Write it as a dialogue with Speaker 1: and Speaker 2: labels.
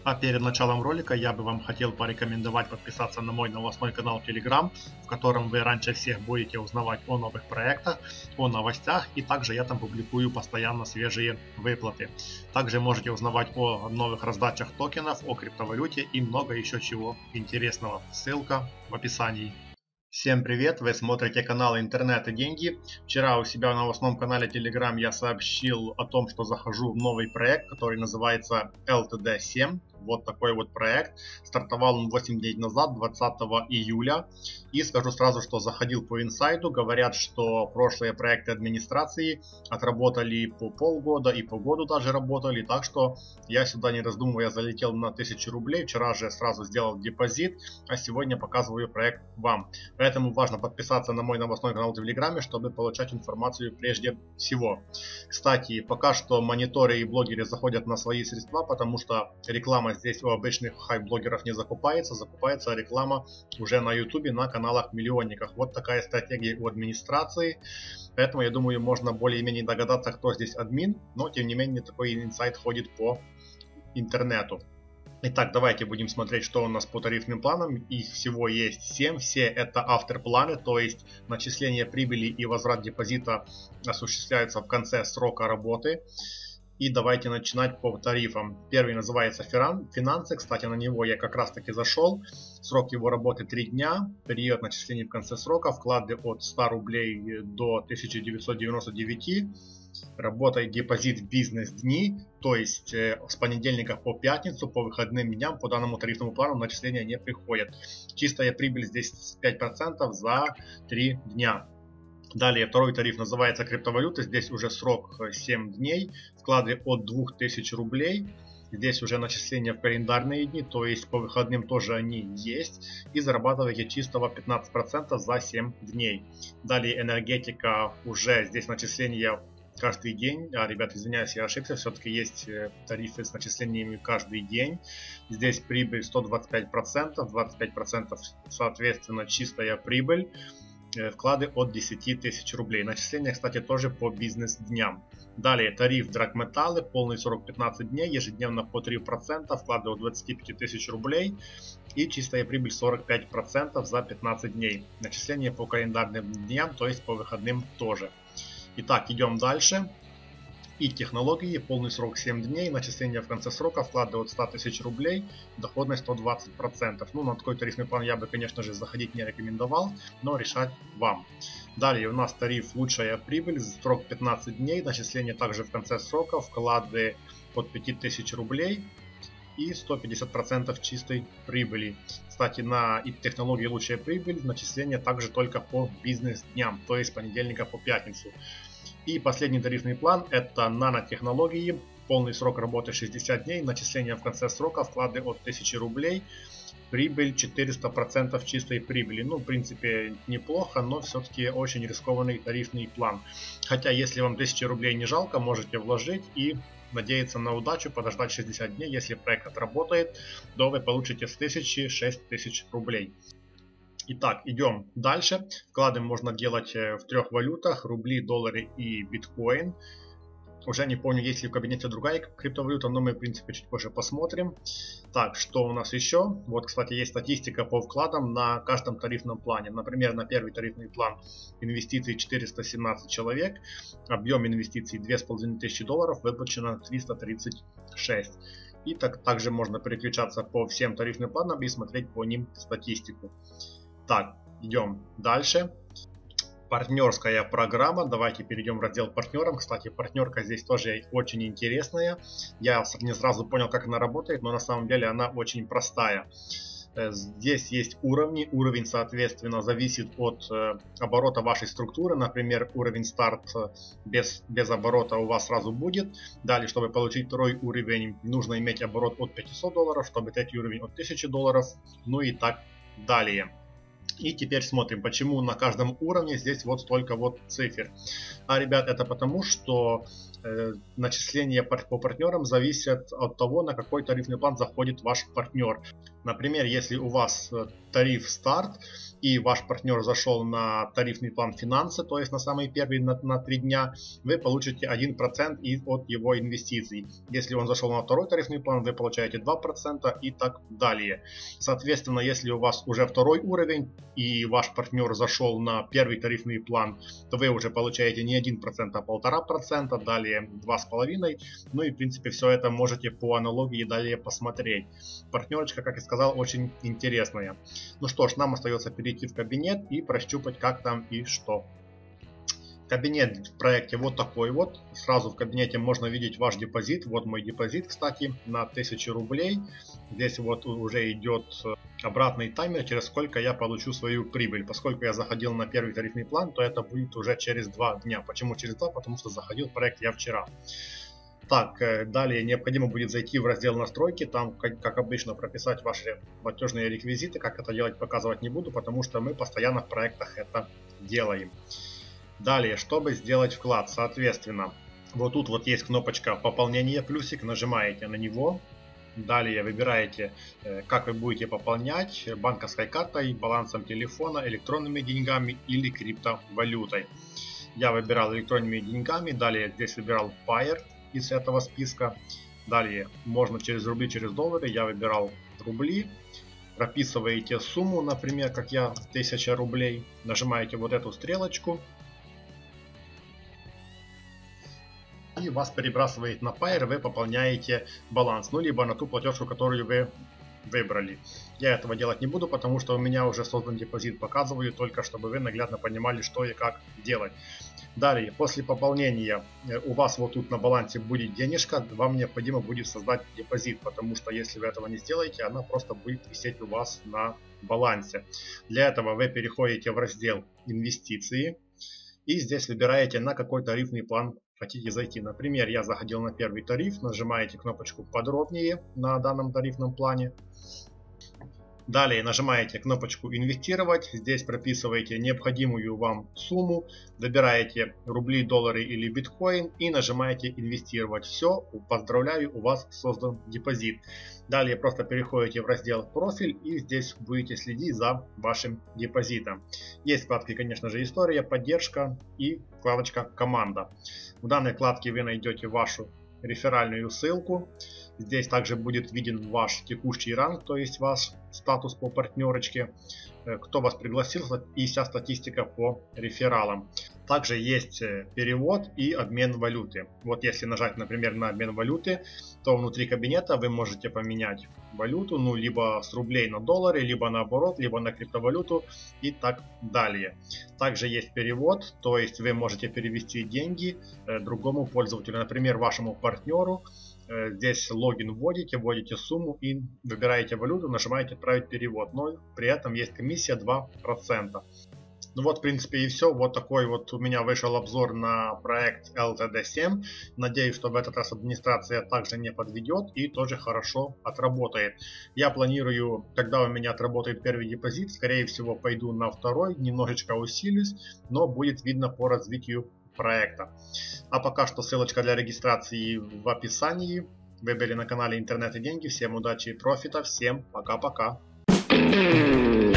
Speaker 1: А перед началом ролика я бы вам хотел порекомендовать подписаться на мой новостной канал Telegram, в котором вы раньше всех будете узнавать о новых проектах, о новостях, и также я там публикую постоянно свежие выплаты. Также можете узнавать о новых раздачах токенов, о криптовалюте и много еще чего интересного. Ссылка в описании. Всем привет! Вы смотрите канал Интернет и Деньги. Вчера у себя на новостном канале Telegram я сообщил о том, что захожу в новый проект, который называется LTD7. Вот такой вот проект. Стартовал он 8 дней назад, 20 июля. И скажу сразу, что заходил по инсайду. Говорят, что прошлые проекты администрации отработали по полгода и по году даже работали. Так что я сюда не раздумывая залетел на 1000 рублей. Вчера же сразу сделал депозит, а сегодня показываю проект вам. Поэтому важно подписаться на мой новостной канал в Телеграме, чтобы получать информацию прежде всего. Кстати, пока что мониторы и блогеры заходят на свои средства, потому что реклама здесь у обычных хайп-блогеров не закупается. Закупается реклама уже на YouTube, на каналах миллионников. Вот такая стратегия у администрации. Поэтому, я думаю, можно более-менее догадаться, кто здесь админ. Но, тем не менее, такой инсайт ходит по интернету. Итак, давайте будем смотреть, что у нас по тарифным планам. Их всего есть 7. Все это авторпланы, то есть начисление прибыли и возврат депозита осуществляются в конце срока работы. И давайте начинать по тарифам. Первый называется финансы. Кстати, на него я как раз таки зашел. Срок его работы 3 дня. Период начислений в конце срока. Вклады от 100 рублей до 1999. Работает депозит в бизнес-дни, то есть с понедельника по пятницу, по выходным дням, по данному тарифному плану начисления не приходят. Чистая прибыль здесь 5% за 3 дня. Далее второй тариф называется криптовалюта. Здесь уже срок 7 дней. Вклады от 2000 рублей. Здесь уже начисления в календарные дни, то есть по выходным тоже они есть. И зарабатываете чистого 15% за 7 дней. Далее энергетика, уже здесь начисления каждый день. Ребят, извиняюсь, я ошибся. Все-таки есть тарифы с начислениями каждый день. Здесь прибыль 125%. 25% соответственно чистая прибыль. Вклады от 10 тысяч рублей. Начисления, кстати, тоже по бизнес-дням. Далее тариф драгметаллы. Полный срок 15 дней. Ежедневно по 3%. Вклады от 25 тысяч рублей. И чистая прибыль 45% за 15 дней. Начисления по календарным дням, то есть по выходным тоже. Итак, идем дальше. И технологии. Полный срок 7 дней. Начисление в конце срока. Вклады от 100 тысяч рублей. Доходность 120%. Ну, на такой тарифный план я бы, конечно же, заходить не рекомендовал. Но решать вам. Далее у нас тариф лучшая прибыль. Срок 15 дней. Начисление также в конце срока. Вклады от 5000 рублей. И 150% чистой прибыли. Кстати, на технологии лучшая прибыль начисление также только по бизнес-дням. То есть с понедельника по пятницу. И последний тарифный план — это нанотехнологии. Полный срок работы 60 дней, начисление в конце срока, вклады от 1000 рублей, прибыль 400% чистой прибыли. Ну, в принципе, неплохо, но все-таки очень рискованный тарифный план. Хотя, если вам 1000 рублей не жалко, можете вложить и надеяться на удачу, подождать 60 дней. Если проект отработает, то вы получите с 1000 6000 рублей. Итак, идем дальше. Вклады можно делать в 3 валютах: рубли, доллары и биткоин. Уже не помню, есть ли в кабинете другая криптовалюта, но мы, в принципе, чуть позже посмотрим. Так, что у нас еще? Вот, кстати, есть статистика по вкладам на каждом тарифном плане. Например, на первый тарифный план инвестиций 417 человек, объем инвестиций $2500, выплачено 336. И также можно переключаться по всем тарифным планам и смотреть по ним статистику. Так, идем дальше. Партнерская программа. Давайте перейдем в раздел партнерам. Кстати, партнерка здесь тоже очень интересная. Я не сразу понял, как она работает, но на самом деле она очень простая. Здесь есть уровни. Уровень, соответственно, зависит от оборота вашей структуры. Например, уровень старт без оборота у вас сразу будет. Далее, чтобы получить второй уровень, нужно иметь оборот от $500, чтобы третий уровень от $1000, ну и так далее. И теперь смотрим, почему на каждом уровне здесь вот столько вот цифр. Ребят, это потому, что начисления по партнерам зависят от того, на какой тарифный план заходит ваш партнер. Например, если у вас тариф старт и ваш партнер зашел на тарифный план финансы, то есть на самый первый на 3 дня, вы получите 1% от его инвестиций. Если он зашел на второй тарифный план, вы получаете 2% и так далее. Соответственно, если у вас уже второй уровень и ваш партнер зашел на первый тарифный план, то вы уже получаете не 1%, а 1,5%, далее 2,5%. Ну и в принципе все это можете по аналогии далее посмотреть. Партнерочка, как я сказал, очень интересная. Ну что ж, нам остается перейти в кабинет и прощупать, как там и что. Кабинет в проекте вот такой вот. Сразу в кабинете можно видеть ваш депозит. Вот мой депозит, кстати, на 1000 рублей. Здесь вот уже идет обратный таймер, через сколько я получу свою прибыль. Поскольку я заходил на первый тарифный план, то это будет уже через 2 дня. Почему через 2? Потому что заходил в проект я вчера. Так, далее необходимо будет зайти в раздел настройки, там, как обычно, прописать ваши платежные реквизиты. Как это делать, показывать не буду, потому что мы постоянно в проектах это делаем. Далее, чтобы сделать вклад, соответственно, вот тут вот есть кнопочка пополнение, плюсик, нажимаете на него. Далее выбираете, как вы будете пополнять: банковской картой, балансом телефона, электронными деньгами или криптовалютой. Я выбирал электронными деньгами, далее здесь выбирал Payer из этого списка. Далее можно через рубли, через доллары. Я выбирал рубли. Прописываете сумму, например, как я, 1000 рублей. Нажимаете вот эту стрелочку. И вас перебрасывает на Payer, вы пополняете баланс. Ну, либо на ту платежку, которую вы выбрали. Я этого делать не буду, потому что у меня уже создан депозит. Показываю только, чтобы вы наглядно понимали, что и как делать. Далее, после пополнения у вас вот тут на балансе будет денежка, вам необходимо будет создать депозит, потому что если вы этого не сделаете, она просто будет висеть у вас на балансе. Для этого вы переходите в раздел инвестиции и здесь выбираете, на какой тарифный план хотите зайти. Например, я заходил на первый тариф, нажимаете кнопочку подробнее на данном тарифном плане. Далее нажимаете кнопочку инвестировать, здесь прописываете необходимую вам сумму, выбираете рубли, доллары или биткоин и нажимаете инвестировать. Все, поздравляю, у вас создан депозит. Далее просто переходите в раздел профиль и здесь будете следить за вашим депозитом. Есть вкладки, конечно же, история, поддержка и вкладочка команда. В данной вкладке вы найдете вашу реферальную ссылку. Здесь также будет виден ваш текущий ранг, то есть ваш статус по партнерочке, кто вас пригласил и вся статистика по рефералам. Также есть перевод и обмен валюты. Вот если нажать, например, на обмен валюты, то внутри кабинета вы можете поменять валюту, ну либо с рублей на доллары, либо наоборот, либо на криптовалюту и так далее. Также есть перевод, то есть вы можете перевести деньги другому пользователю, например, вашему партнеру. Здесь логин вводите сумму и выбираете валюту, нажимаете отправить перевод, но при этом есть комиссия 2%. Ну вот, в принципе, и все. Вот такой вот у меня вышел обзор на проект LTD7. Надеюсь, что в этот раз администрация также не подведет и тоже хорошо отработает. Я планирую, когда у меня отработает первый депозит, скорее всего пойду на второй, немножечко усилюсь, но будет видно по развитию проекта. А пока что ссылочка для регистрации в описании. Вы были на канале Интернет и Деньги. Всем удачи и профита. Всем пока-пока.